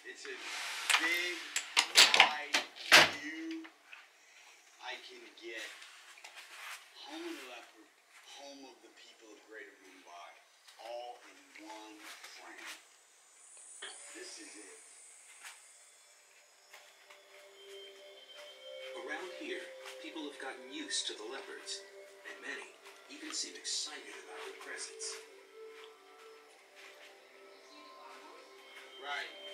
It's a big, wide view. I can get home of the leopard, home of the people of Greater Mumbai, all in one frame. This is it. Around here, people have gotten used to the leopards, and many even seem excited about their presence. Right.